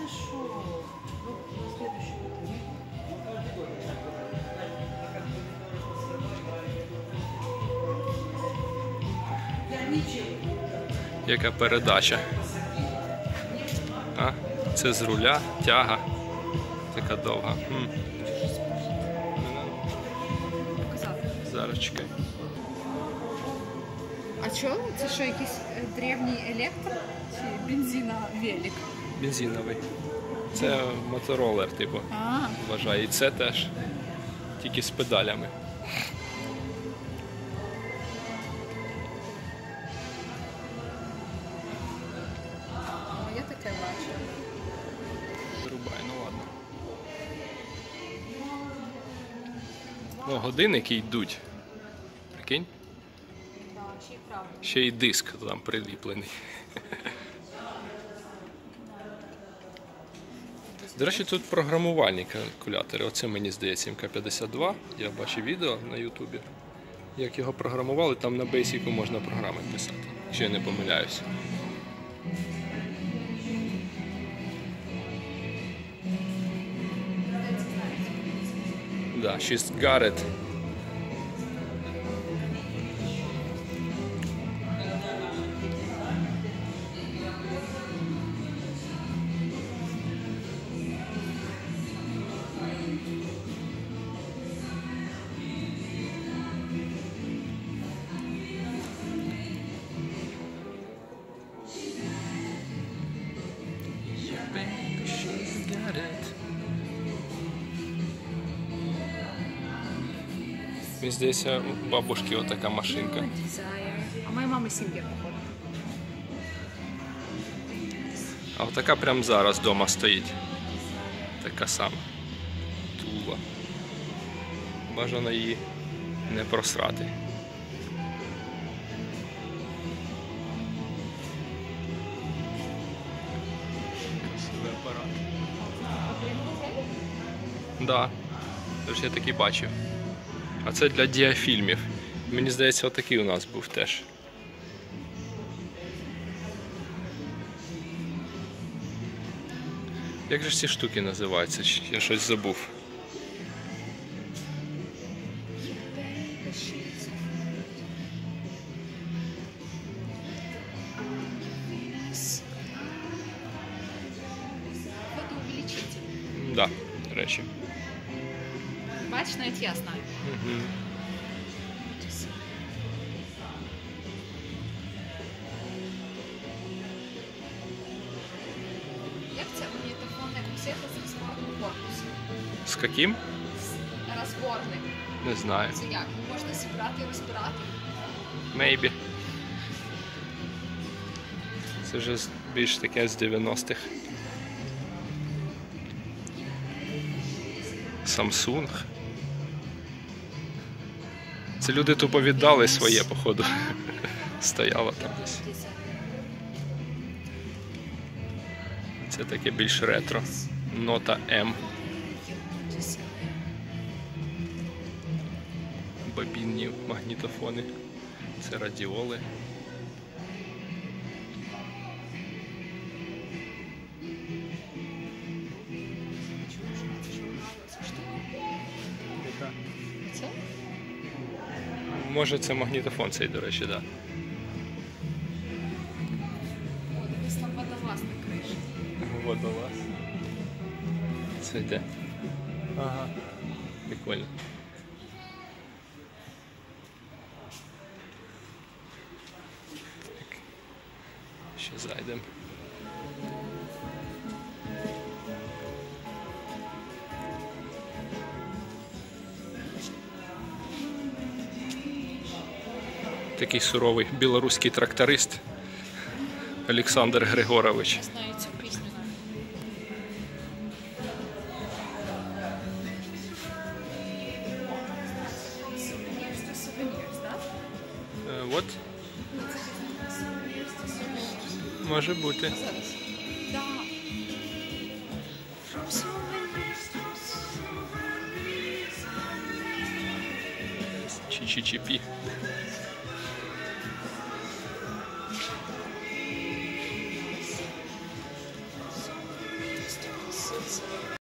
хорошо. Ну, на следующий год. Яка передача. А? Це з руля, тяга. Така довга. Зараз чекай. А що? Це що, якийсь древній електро? Чи бензиновелик? Бензиновий. Це моторолер, типу, вважаю. І це теж. Тільки з педалями. Я таке бачу. Вирубай, ну ладно. О, годинники йдуть. Прикинь? Так, ще й правда. Ще й диск там приліплений. До речі, тут програмувальні калькулятори. Оце, мені здається, МК-52. Я бачив відео на Ютубі. Як його програмували, там на Basic можна програми писати, якщо я не помиляюся. Да, she's got it. Мені здається, у бабушки отака машинка. А моя мама Сінгер, походу. А отака прямо зараз вдома стоїть. Така сама. Тула. Бажано її не просрати. Красивий апарат. Да. Тож я такий бачив. А це для діафільмів. Мені здається, отакий у нас був теж. Як же ж ці штуки називаються? Я щось забув. Фотоувеличитель. Да, до речі. Бачиш, навіть я знаю. Угу. Як це магнітофонна касета з розборним корпусом? З яким? З розборним. Не знаю. Це як? Можна зібрати і розбирати? Maybe. Це вже більш таке з 90-х. Samsung. Це люди тупо віддали своє, походу. Стояло там десь. Це таке більш ретро. Нота М. Бобінні магнітофони. Це радіоли. Це? Може це магнітофон цей, до речі, так. Да. О, дивись, там водолаз на криші. Водолаз. Це де? Ага. Прикольно. Так. Ще зайдемо. Такий суровий білоруський тракторист Олександр Григорович. Я знаю цю пісню. Souvenirs, так? От. Може бути. Зараз. Да. Чі-чі-чі-пі.